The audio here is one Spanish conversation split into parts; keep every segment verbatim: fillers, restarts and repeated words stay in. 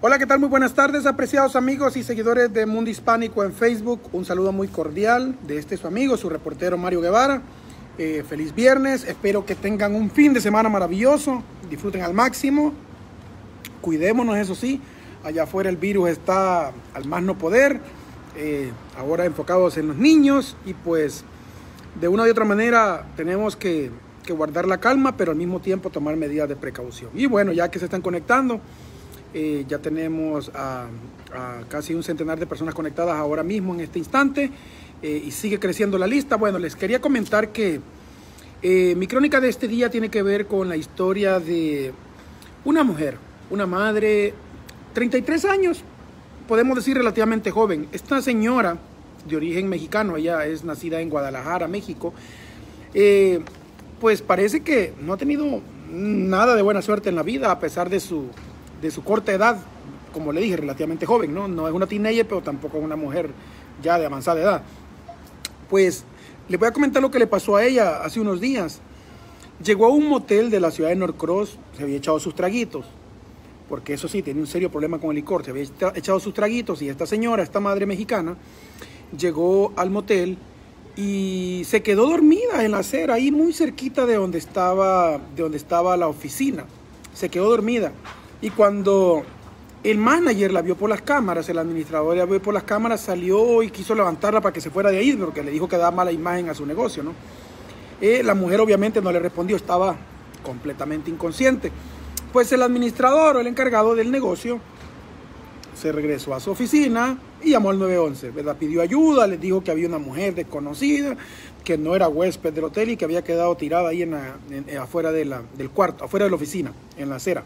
Hola, ¿qué tal? Muy buenas tardes, apreciados amigos y seguidores de Mundo Hispánico en Facebook. Un saludo muy cordial de este su amigo, su reportero Mario Guevara. Eh, feliz viernes, espero que tengan un fin de semana maravilloso, disfruten al máximo, cuidémonos, eso sí, allá afuera el virus está al más no poder, eh, ahora enfocados en los niños y pues de una u otra manera tenemos que, que guardar la calma, pero al mismo tiempo tomar medidas de precaución. Y bueno, ya que se están conectando, Eh, ya tenemos a, a casi un centenar de personas conectadas ahora mismo en este instante eh, y sigue creciendo la lista. Bueno, les quería comentar que eh, mi crónica de este día tiene que ver con la historia de una mujer, una madre, treinta y tres años, podemos decir relativamente joven. Esta señora de origen mexicano, ella es nacida en Guadalajara, México, eh, pues parece que no ha tenido nada de buena suerte en la vida a pesar de su de su corta edad, como le dije, relativamente joven, ¿no? No es una teenager, pero tampoco es una mujer ya de avanzada edad. Pues les voy a comentar lo que le pasó a ella hace unos días. Llegó a un motel de la ciudad de Norcross, se había echado sus traguitos, porque eso sí, tenía un serio problema con el licor, se había echado sus traguitos y esta señora, esta madre mexicana, llegó al motel y se quedó dormida en la acera, ahí muy cerquita de donde estaba, de donde estaba la oficina. Se quedó dormida. Y cuando el manager la vio por las cámaras, el administrador la vio por las cámaras, salió y quiso levantarla para que se fuera de ahí, porque le dijo que daba mala imagen a su negocio, ¿no? Eh, la mujer obviamente no le respondió, estaba completamente inconsciente. Pues el administrador o el encargado del negocio se regresó a su oficina y llamó al nueve once, ¿verdad? Pidió ayuda, les dijo que había una mujer desconocida, que no era huésped del hotel y que había quedado tirada ahí en la, en, afuera de la, del cuarto, afuera de la oficina, en la acera.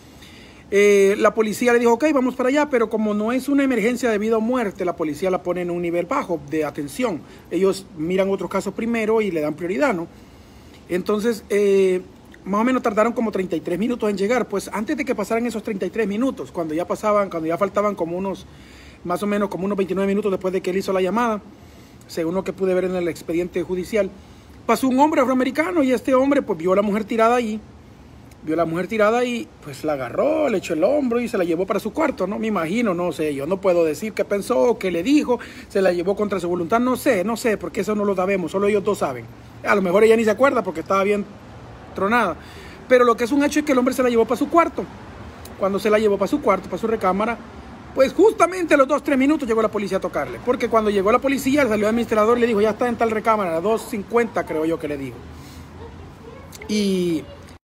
Eh, la policía le dijo, ok, vamos para allá, pero como no es una emergencia de vida o muerte, la policía la pone en un nivel bajo de atención. Ellos miran otros casos primero y le dan prioridad, ¿no? Entonces, eh, más o menos tardaron como treinta y tres minutos en llegar. Pues antes de que pasaran esos treinta y tres minutos, cuando ya pasaban, cuando ya faltaban como unos, más o menos como unos veintinueve minutos después de que él hizo la llamada, según lo que pude ver en el expediente judicial, pasó un hombre afroamericano y este hombre pues vio a la mujer tirada ahí. Vio a la mujer tirada y pues la agarró, le echó el hombro y se la llevó para su cuarto, ¿no? Me imagino, no sé, yo no puedo decir qué pensó, qué le dijo, se la llevó contra su voluntad, no sé, no sé, porque eso no lo sabemos, solo ellos dos saben. A lo mejor ella ni se acuerda porque estaba bien tronada. Pero lo que es un hecho es que el hombre se la llevó para su cuarto. Cuando se la llevó para su cuarto, para su recámara, pues justamente a los dos, tres minutos llegó la policía a tocarle. Porque cuando llegó la policía, salió el administrador y le dijo, ya está en tal recámara, a las dos cincuenta creo yo que le dijo. Y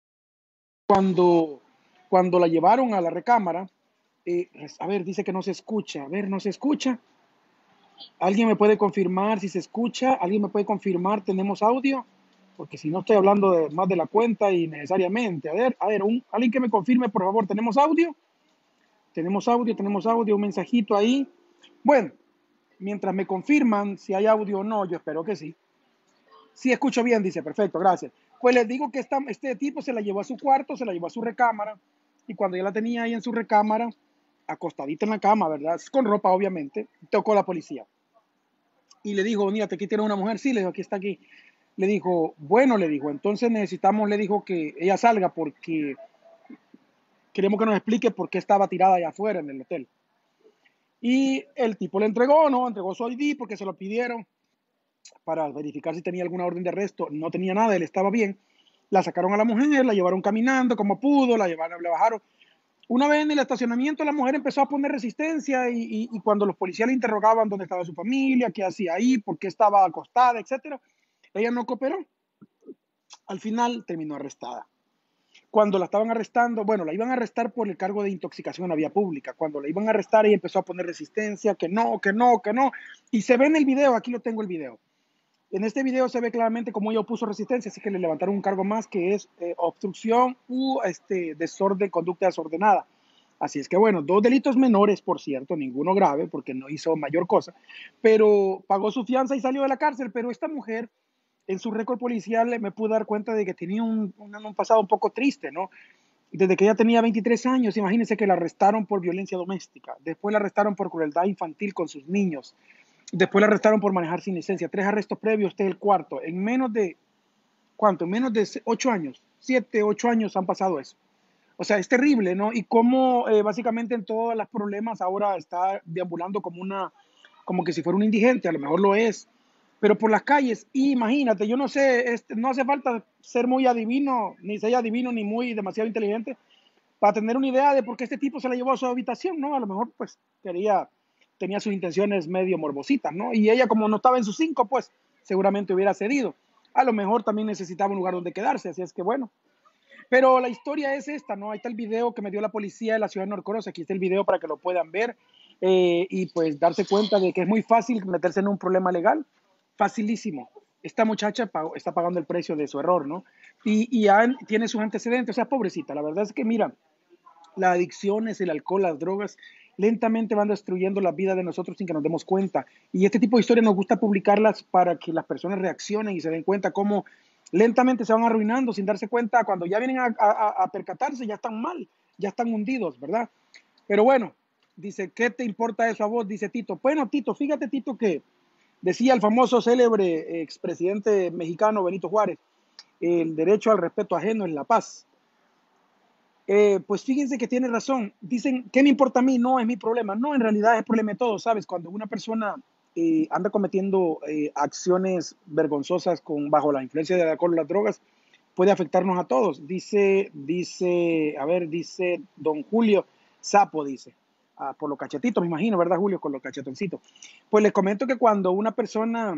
Cuando, cuando la llevaron a la recámara, eh, a ver, dice que no se escucha. A ver, no se escucha. ¿Alguien me puede confirmar si se escucha? ¿Alguien me puede confirmar? ¿Tenemos audio? Porque si no estoy hablando de, más de la cuenta y necesariamente. A ver, a ver, un, alguien que me confirme, por favor. ¿Tenemos audio? Tenemos audio, tenemos audio, un mensajito ahí. Bueno, mientras me confirman si hay audio o no, yo espero que sí. Sí, escucho bien, dice, perfecto, gracias. Pues les digo que esta, este tipo se la llevó a su cuarto, se la llevó a su recámara, y cuando ya la tenía ahí en su recámara, acostadita en la cama, ¿verdad? Con ropa, obviamente, tocó la policía. Y le dijo, mira, aquí tiene una mujer, sí, le dijo, aquí está aquí. Le dijo, bueno, le dijo, entonces necesitamos, le dijo que ella salga porque queremos que nos explique por qué estaba tirada allá afuera en el hotel. Y el tipo le entregó, ¿no? Entregó su I D porque se lo pidieron para verificar si tenía alguna orden de arresto. No tenía nada, él estaba bien. La sacaron a la mujer, la llevaron caminando como pudo, la llevaron, la bajaron. Una vez en el estacionamiento la mujer empezó a poner resistencia y, y, y cuando los policías le interrogaban dónde estaba su familia, qué hacía ahí, por qué estaba acostada, etcétera, ella no cooperó. Al final terminó arrestada. Cuando la estaban arrestando, bueno, la iban a arrestar por el cargo de intoxicación en la vía pública. Cuando la iban a arrestar, ella empezó a poner resistencia, que no, que no, que no. Y se ve en el video, aquí lo tengo el video. En este video se ve claramente cómo ella opuso resistencia, así que le levantaron un cargo más que es eh, obstrucción u este, desorden, conducta desordenada. Así es que bueno, dos delitos menores, por cierto, ninguno grave, porque no hizo mayor cosa, pero pagó su fianza y salió de la cárcel. Pero esta mujer, en su récord policial, me pude dar cuenta de que tenía un, un, un pasado un poco triste, ¿no? Desde que ella tenía veintitrés años, imagínense que la arrestaron por violencia doméstica, después la arrestaron por crueldad infantil con sus niños, después la arrestaron por manejar sin licencia, tres arrestos previos, este es el cuarto, en menos de, ¿cuánto? En menos de ocho años, siete, ocho años han pasado eso. O sea, es terrible, ¿no? Y cómo eh, básicamente en todos los problemas ahora está deambulando como una, como que si fuera un indigente, a lo mejor lo es, pero por las calles, y imagínate, yo no sé, este, no hace falta ser muy adivino, ni ser adivino, ni muy demasiado inteligente, para tener una idea de por qué este tipo se la llevó a su habitación, ¿no? A lo mejor, pues, quería, tenía sus intenciones medio morbositas, ¿no? Y ella, como no estaba en sus cinco, pues, seguramente hubiera cedido. A lo mejor también necesitaba un lugar donde quedarse, así es que, bueno. Pero la historia es esta, ¿no? Ahí está el video que me dio la policía de la ciudad de Norcross, aquí está el video para que lo puedan ver eh, y pues darse cuenta de que es muy fácil meterse en un problema legal, facilísimo. Esta muchacha pagó, está pagando el precio de su error, ¿no? Y, y ya tiene sus antecedentes, o sea, pobrecita, la verdad es que mira, las adicciones, el alcohol, las drogas, lentamente van destruyendo la vida de nosotros sin que nos demos cuenta. Y este tipo de historias nos gusta publicarlas para que las personas reaccionen y se den cuenta cómo lentamente se van arruinando sin darse cuenta. Cuando ya vienen a, a, a percatarse, ya están mal, ya están hundidos, ¿verdad? Pero bueno, dice, ¿qué te importa eso a vos? Dice Tito. Bueno, Tito, fíjate, Tito, que decía el famoso célebre expresidente mexicano Benito Juárez, el derecho al respeto ajeno es la paz. Eh, pues fíjense que tiene razón. Dicen, ¿qué me importa a mí? No es mi problema. No, en realidad es el problema de todos, ¿sabes? Cuando una persona eh, anda cometiendo eh, acciones vergonzosas con, bajo la influencia del alcohol o las drogas, puede afectarnos a todos. Dice, dice, a ver, dice don Julio Sapo, dice, ah, por los cachetitos, me imagino, ¿verdad, Julio? Con los cachetoncitos. Pues les comento que cuando una persona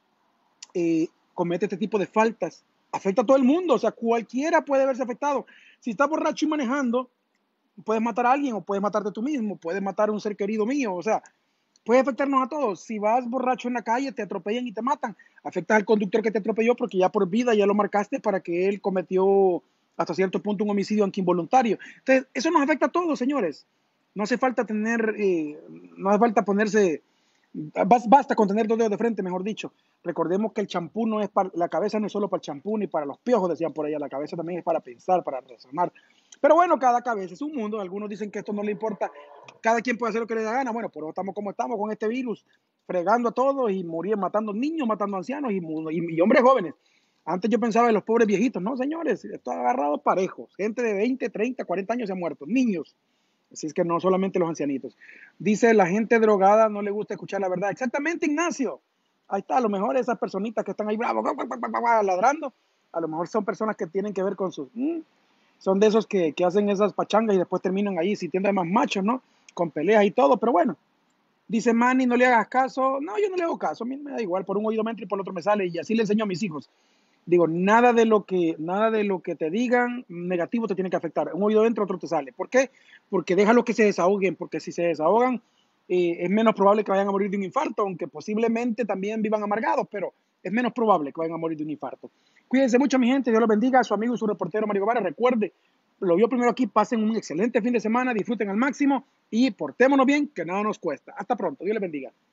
eh, comete este tipo de faltas, afecta a todo el mundo, o sea, cualquiera puede verse afectado. Si estás borracho y manejando, puedes matar a alguien o puedes matarte tú mismo, puedes matar a un ser querido mío, o sea, puede afectarnos a todos. Si vas borracho en la calle, te atropellan y te matan, afectas al conductor que te atropelló porque ya por vida ya lo marcaste para que él cometió hasta cierto punto un homicidio aunque involuntario. Entonces, eso nos afecta a todos, señores. No hace falta tener, eh, no hace falta ponerse, basta con tener dos dedos de frente, mejor dicho. Recordemos que el champú no es para, la cabeza no es solo para el champú ni para los piojos, decían por allá, la cabeza también es para pensar, para razonar. Pero bueno, cada cabeza es un mundo, algunos dicen que esto no le importa, cada quien puede hacer lo que le da gana, bueno, pero estamos como estamos con este virus, fregando a todos y morir, matando niños, matando ancianos y, y, y hombres jóvenes. Antes yo pensaba en los pobres viejitos, no señores, esto ha agarrado parejos, gente de veinte, treinta, cuarenta años se ha muerto, niños. Así es que no solamente los ancianitos. Dice, la gente drogada no le gusta escuchar la verdad. Exactamente, Ignacio. Ahí está, a lo mejor esas personitas que están ahí bravos, ladrando, a lo mejor son personas que tienen que ver con sus... Mmm, son de esos que, que hacen esas pachangas y después terminan ahí sintiendo más machos, ¿no? Con peleas y todo, pero bueno. Dice Manny, no le hagas caso. No, yo no le hago caso, a mí me da igual, por un oído me entra y por el otro me sale, y así le enseño a mis hijos. Digo, nada de lo que, nada de lo que te digan negativo te tiene que afectar. Un oído entra, otro te sale. ¿Por qué? Porque déjalo que se desahoguen, porque si se desahogan, eh, es menos probable que vayan a morir de un infarto, aunque posiblemente también vivan amargados, pero es menos probable que vayan a morir de un infarto. Cuídense mucho, mi gente, Dios los bendiga. A su amigo y su reportero Mario Guevara, recuerde, lo vio primero aquí, pasen un excelente fin de semana, disfruten al máximo y portémonos bien, que nada nos cuesta. Hasta pronto, Dios les bendiga.